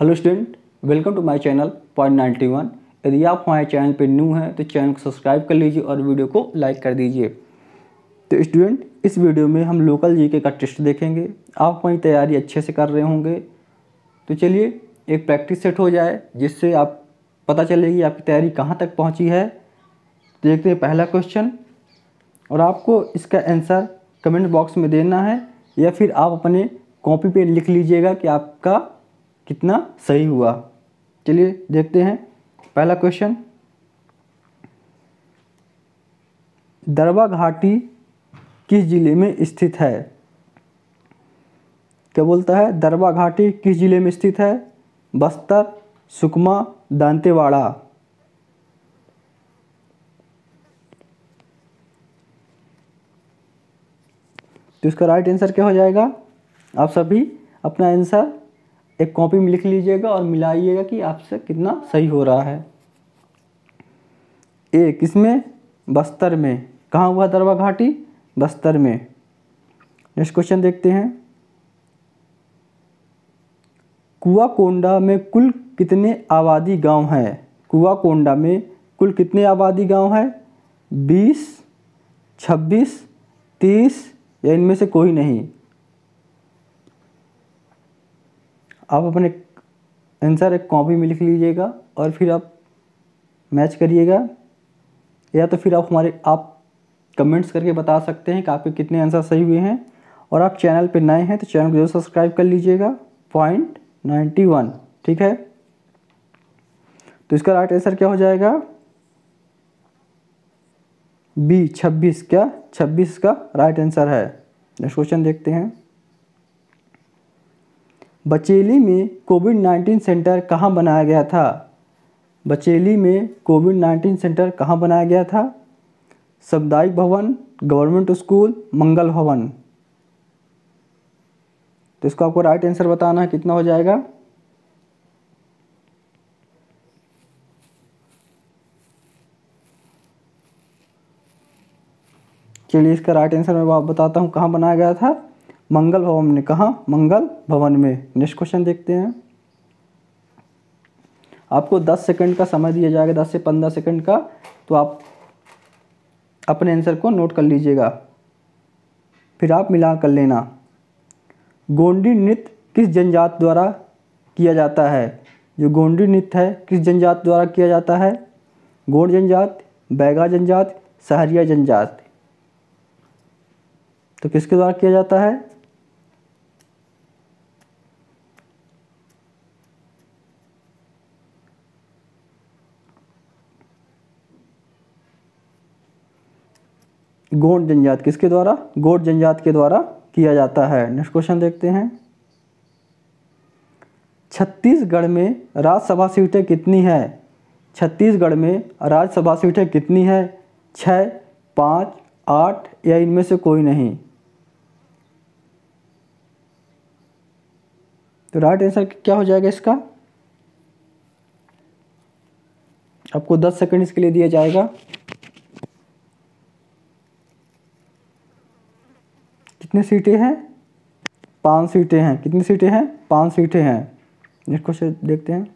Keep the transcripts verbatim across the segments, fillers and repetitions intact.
Hello student, welcome to my channel point ninety one. यदि आप हमारे चैनल पर न्यू हैं तो चैनल को सब्सक्राइब कर लीजिए और वीडियो को लाइक कर दीजिए। तो स्टूडेंट, इस वीडियो में हम लोकल जीके का टेस्ट देखेंगे। आप अपनी तैयारी अच्छे से कर रहे होंगे, तो चलिए एक प्रैक्टिस सेट हो जाए जिससे आप पता चलेगी आपकी तैयारी कहाँ तक पहुँची है। देखते हैं पहला क्वेश्चन, और आपको इसका आंसर कमेंट बॉक्स में देना है या फिर आप अपने कॉपी पे लिख लीजिएगा कि आपका कितना सही हुआ। चलिए देखते हैं पहला क्वेश्चन। दरबा घाटी किस जिले में स्थित है? क्या बोलता है? दरबा घाटी किस जिले में स्थित है? बस्तर, सुकमा, दंतेवाड़ा। तो इसका राइट आंसर क्या हो जाएगा? आप सभी अपना आंसर एक कॉपी में लिख लीजिएगा और मिलाइएगा कि आपसे कितना सही हो रहा है। ए किसमें? बस्तर में। कहाँ हुआ दरबा घाटी? बस्तर में। नेक्स्ट क्वेश्चन देखते हैं। कुआकोंडा में कुल कितने आबादी गांव हैं? कुआकोंडा में कुल कितने आबादी गांव हैं? बीस, छब्बीस, तीस या इनमें से कोई नहीं। आप अपने आंसर एक कॉपी में लिख लीजिएगा और फिर आप मैच करिएगा, या तो फिर आप हमारे आप कमेंट्स करके बता सकते हैं कि आपके कितने आंसर सही हुए हैं। और आप चैनल पे नए हैं तो चैनल को जरूर सब्सक्राइब कर लीजिएगा। पॉइंट नाइन्टी वन, ठीक है। तो इसका राइट आंसर क्या हो जाएगा? बी, छब्बीस। क्या? छब्बीस का राइट आंसर है। नेक्स्ट क्वेश्चन देखते हैं। बचेली में कोविड नाइन्टीन सेंटर कहाँ बनाया गया था? बचेली में कोविड नाइन्टीन सेंटर कहाँ बनाया गया था? सामुदायिक भवन, गवर्नमेंट स्कूल, मंगल भवन। तो इसको आपको राइट आंसर बताना है, कितना हो जाएगा? चलिए इसका राइट आंसर मैं आप बताता हूँ कहाँ बनाया गया था। मंगल भवन में। कहाँ? मंगल भवन में। नेक्स्ट क्वेश्चन देखते हैं। आपको दस सेकंड का समय दिया जाएगा, दस से पंद्रह सेकंड का, तो आप अपने आंसर को नोट कर लीजिएगा, फिर आप मिला कर लेना। गोंडी नृत्य किस जनजाति द्वारा किया जाता है? जो गोंडी नृत्य है किस जनजाति द्वारा किया जाता है? गोंड जनजाति, बैगा जनजाति, सहरिया जनजाति। तो किसके द्वारा किया जाता है? गोंड जनजाति। किसके द्वारा? गोंड जनजाति के द्वारा किया जाता है। नेक्स्ट क्वेश्चन देखते हैं। छत्तीसगढ़ में राज्यसभा सीटें कितनी है? छत्तीसगढ़ में राज्यसभा सीटें कितनी है? छः, पाँच, आठ या इनमें से कोई नहीं। तो राइट आंसर क्या हो जाएगा इसका? आपको दस सेकंड इसके लिए दिया जाएगा। कितनी सीटें हैं? पांच सीटें हैं। कितनी सीटें हैं? पांच सीटें हैं। नेक्स्ट क्वेश्चन देखते हैं।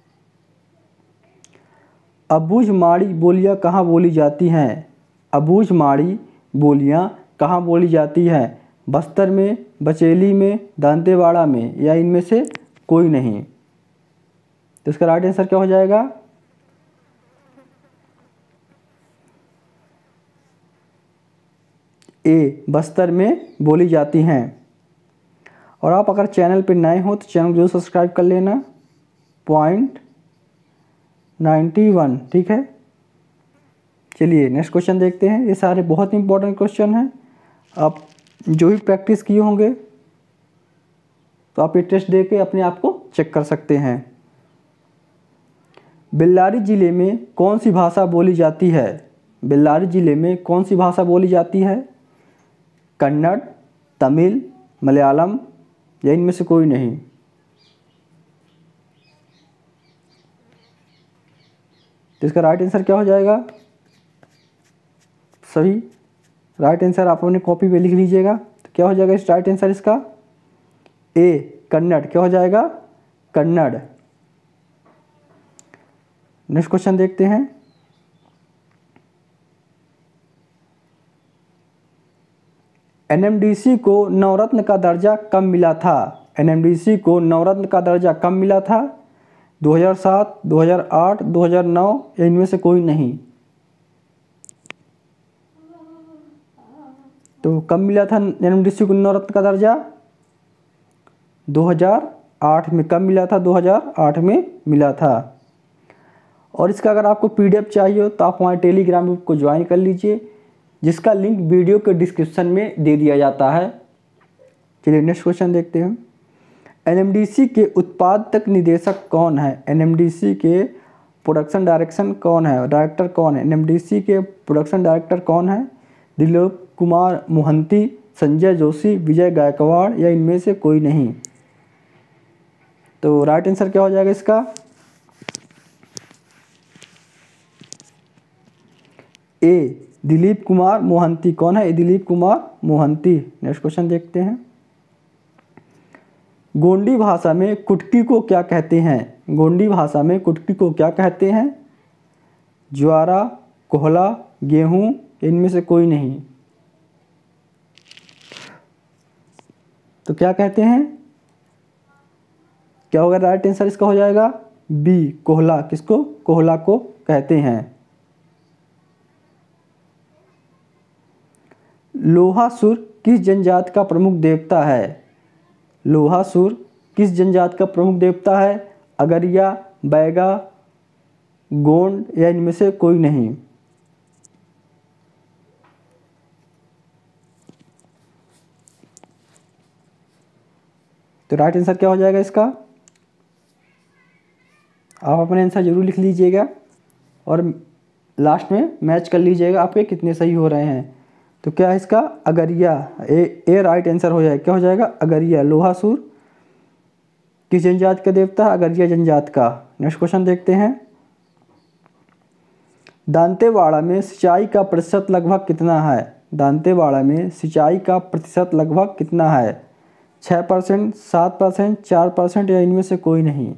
अबूझमाड़ी बोलियां कहाँ बोली जाती हैं? अबूझमाड़ी बोलियां कहाँ बोली जाती हैं? बस्तर में, बचेली में, दंतेवाड़ा में या इनमें से कोई नहीं। तो इसका राइट आंसर क्या हो जाएगा? ए, बस्तर में बोली जाती हैं। और आप अगर चैनल पर नए हो तो चैनल को जरूर सब्सक्राइब कर लेना। पॉइंट नाइन्टी वन, ठीक है। चलिए नेक्स्ट क्वेश्चन देखते हैं। ये सारे बहुत इंपॉर्टेंट क्वेश्चन हैं। आप जो भी प्रैक्टिस किए होंगे तो आप ये टेस्ट दे के अपने आप को चेक कर सकते हैं। बेल्लारी जिले में कौन सी भाषा बोली जाती है? बेल्लारी जिले में कौन सी भाषा बोली जाती है? कन्नड़, तमिल, मलयालम या इनमें से कोई नहीं। तो इसका राइट आंसर क्या हो जाएगा? सभी राइट आंसर आप अपने कॉपी पे लिख लीजिएगा। तो क्या हो जाएगा इस राइट आंसर इसका? ए, कन्नड़। क्या हो जाएगा? कन्नड़। नेक्स्ट क्वेश्चन देखते हैं। एनएमडीसी को नवरत्न का दर्जा कब मिला था? एनएमडीसी को नवरत्न का दर्जा कब मिला था? दो हज़ार सात, दो हज़ार आठ, दो हज़ार नौ या इनमें से कोई नहीं? तो कब मिला था एनएमडीसी को नवरत्न का दर्जा? दो हज़ार आठ में। कब मिला था? दो हज़ार आठ में मिला था। और इसका अगर आपको पीडीएफ चाहिए हो तो आप हमारे टेलीग्राम ग्रुप को ज्वाइन कर लीजिए, जिसका लिंक वीडियो के डिस्क्रिप्शन में दे दिया जाता है। चलिए नेक्स्ट क्वेश्चन देखते हैं। एनएमडीसी के उत्पादक निदेशक कौन है? एनएमडीसी के प्रोडक्शन डायरेक्शन कौन है? डायरेक्टर कौन है? एनएमडीसी के प्रोडक्शन डायरेक्टर कौन है? दिलीप कुमार मोहंती, संजय जोशी, विजय गायकवाड़ या इनमें से कोई नहीं? तो राइट आंसर क्या हो जाएगा इसका? ए दिलीप कुमार मोहंती। कौन है? दिलीप कुमार मोहंती। नेक्स्ट क्वेश्चन देखते हैं। गोंडी भाषा में कुटकी को क्या कहते हैं? गोंडी भाषा में कुटकी को क्या कहते हैं? ज्वारा, कोहला, गेहूं, इनमें से कोई नहीं? तो क्या कहते हैं? क्या होगा राइट आंसर इसका? हो जाएगा बी कोहला। किसको? कोहला को कहते हैं। लोहासुर किस जनजाति का प्रमुख देवता है? लोहासुर किस जनजाति का प्रमुख देवता है? अगरिया, बैगा, गोंड या इनमें से कोई नहीं? तो राइट आंसर क्या हो जाएगा इसका? आप अपने आंसर जरूर लिख लीजिएगा और लास्ट में मैच कर लीजिएगा आपके कितने सही हो रहे हैं। तो क्या है इसका? Agaria. A A right answer हो जाएगा। क्या हो जाएगा? अगरिया। लोहासुर किस जनजाति का देवता? अगरिया जनजाति का। नेक्स्ट क्वेश्चन देखते हैं। दांतेवाड़ा में सिंचाई का प्रतिशत लगभग कितना है? दांतेवाड़ा में सिंचाई का प्रतिशत लगभग कितना है? छः परसेंट, सात परसेंट, चार परसेंट या इनमें से कोई नहीं?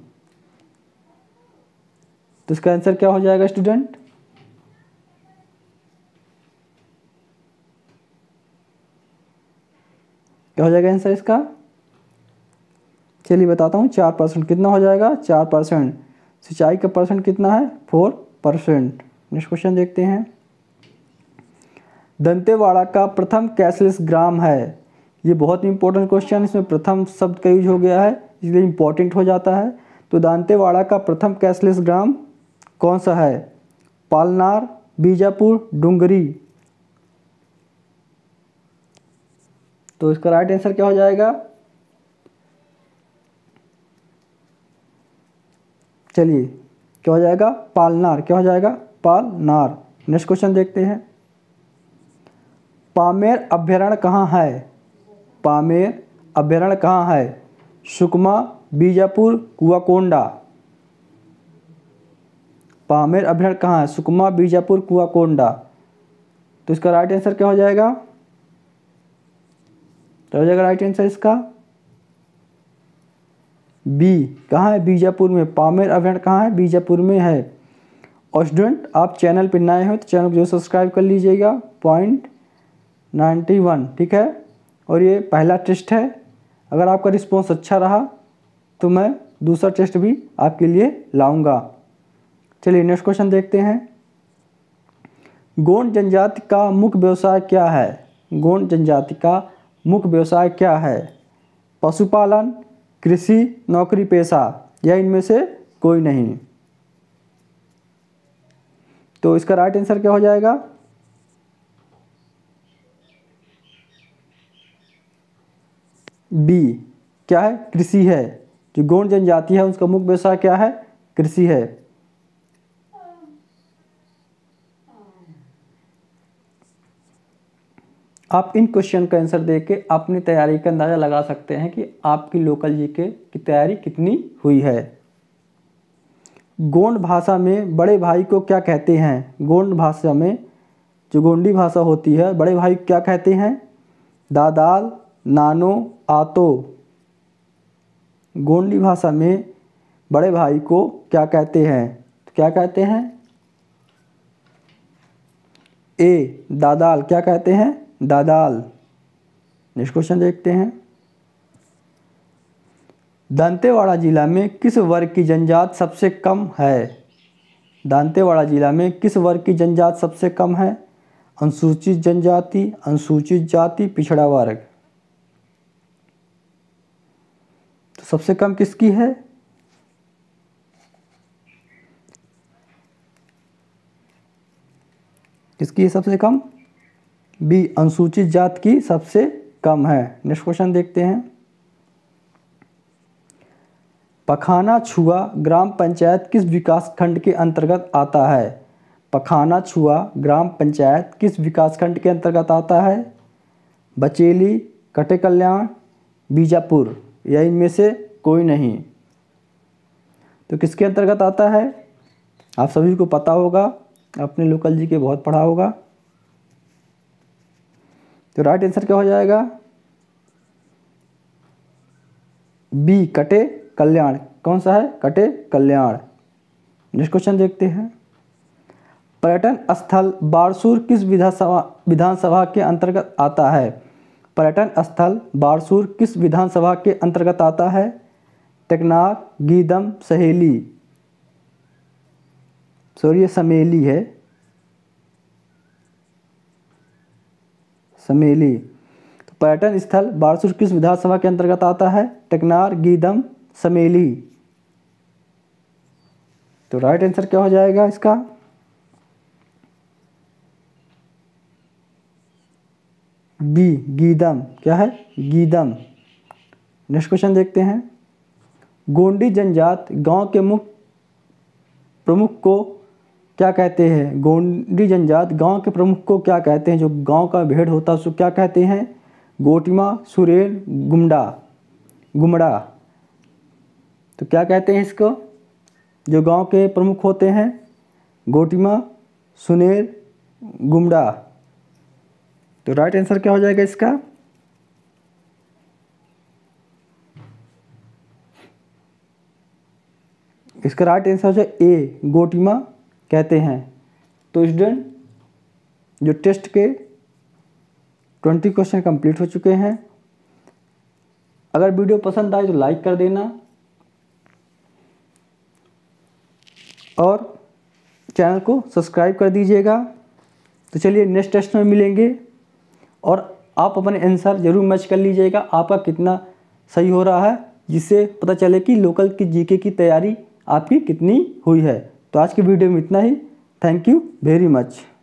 तो इसका आंसर क्या हो जाएगा स्टूडेंट? क्या हो जाएगा आंसर इसका? चलिए बताता हूँ। चार परसेंट। कितना हो जाएगा? चार परसेंट। सिंचाई का परसेंट कितना है? Four percent. नेक्स्ट क्वेश्चन देखते हैं। दंतेवाड़ा का प्रथम कैशलेस ग्राम है। ये बहुत इंपॉर्टेंट क्वेश्चन। इसमें प्रथम शब्द का यूज हो गया है, इसलिए इंपॉर्टेंट हो जाता है। तो दांतेवाड़ा का प्रथम कैशलेस ग्राम कौन सा है? पालनार, बीजापुर, डुंगरी? तो इसका राइट आंसर क्या हो जाएगा? चलिए क्या हो जाएगा? पालनार। क्या हो जाएगा? पालनार। नेक्स्ट क्वेश्चन देखते हैं। पामेर अभ्यारण्य कहाँ है? पामेर अभ्यारण्य कहाँ है? सुकमा, बीजापुर, कुआकोंडा? पामेर अभ्यारण्य कहाँ है? सुकमा, बीजापुर, कुआकोंडा? तो इसका राइट आंसर क्या हो जाएगा? तो हो जाएगा राइट आंसर इसका बी। कहाँ है? बीजापुर में। पामेर अभ्यारण्य कहाँ है? बीजापुर में है। और स्टूडेंट आप चैनल पर नए हो तो चैनल को जो सब्सक्राइब कर लीजिएगा। पॉइंट नाइन्टी वन, ठीक है। और ये पहला टेस्ट है। अगर आपका रिस्पॉन्स अच्छा रहा तो मैं दूसरा टेस्ट भी आपके लिए लाऊंगा। चलिए नेक्स्ट क्वेश्चन देखते हैं। गोंड जनजाति का मुख्य व्यवसाय क्या है? गोंड जनजाति का मुख्य व्यवसाय क्या है? पशुपालन, कृषि, नौकरी पेशा या इनमें से कोई नहीं? तो इसका राइट आंसर क्या हो जाएगा? बी। क्या है? कृषि है। जो गोंड जनजाति है उसका मुख्य व्यवसाय क्या है? कृषि है। आप इन क्वेश्चन का आंसर देके अपनी तैयारी का अंदाज़ा लगा सकते हैं कि आपकी लोकल जीके की तैयारी कितनी हुई है। गोंड भाषा में बड़े भाई को क्या कहते हैं? गोंड भाषा में जो गोंडी भाषा होती है, बड़े भाई क्या कहते हैं? दादाल, नानो, आतो? गोंडी भाषा में बड़े भाई को क्या कहते हैं? तो क्या कहते हैं? ए दादाल। क्या कहते हैं? दादाल। नेक्स्ट क्वेश्चन देखते हैं। दंतेवाड़ा जिला में किस वर्ग की जनजाति सबसे कम है? दंतेवाड़ा जिला में किस वर्ग की जनजाति सबसे कम है? अनुसूचित जनजाति, अनुसूचित जाति, पिछड़ा वर्ग। तो सबसे कम किसकी है? किसकी है सबसे कम? बी अनुसूचित जाति की सबसे कम है। नेक्स्ट क्वेश्चन देखते हैं। पखाना छुआ ग्राम पंचायत किस विकास खंड के अंतर्गत आता है? पखाना छुआ ग्राम पंचायत किस विकास खंड के अंतर्गत आता है? बचेली, कटे कल्याण, बीजापुर, या इनमें से कोई नहीं। तो किसके अंतर्गत आता है? आप सभी को पता होगा, अपने लोकल जी के बहुत पढ़ा होगा। तो राइट आंसर क्या हो जाएगा? बी कटे कल्याण। कौन सा है? कटे कल्याण। नेक्स्ट क्वेश्चन देखते हैं। पर्यटन स्थल बारसूर किस विधानसभा विधानसभा के अंतर्गत आता है? पर्यटन स्थल बारसूर किस विधानसभा के अंतर्गत आता है? टेकनाफ, गीदम, सहेली। सॉरी ये समेली है, समेली। तो पर्यटन स्थल बारसूर किस विधानसभा के अंतर्गत आता है? टेकनार, गीदम, समेली। तो राइट आंसर क्या हो जाएगा इसका? बी गीदम। क्या है? गीदम। नेक्स्ट क्वेश्चन देखते हैं। गोंडी जनजाति गांव के मुख्य प्रमुख को क्या कहते हैं? गोंडी जनजाति गांव के प्रमुख को क्या कहते हैं? जो गांव का भेड़ होता है उसको क्या कहते हैं? गोटिमा, सुरेल, गुमडा, गुमड़ा। तो क्या कहते हैं इसको? जो गांव के प्रमुख होते हैं, गोटिमा, सुनेर, गुमड़ा। तो राइट आंसर क्या हो जाएगा इसका? इसका राइट आंसर हो जाए ए गोटिमा कहते हैं। तो स्टूडेंट जो टेस्ट के ट्वेंटी क्वेश्चन कंप्लीट हो चुके हैं। अगर वीडियो पसंद आए तो लाइक कर देना और चैनल को सब्सक्राइब कर दीजिएगा। तो चलिए नेक्स्ट टेस्ट में मिलेंगे और आप अपने आंसर जरूर मैच कर लीजिएगा, आपका कितना सही हो रहा है, जिससे पता चले कि लोकल की जीके की तैयारी आपकी कितनी हुई है। तो आज की वीडियो में इतना ही। Thank you very much.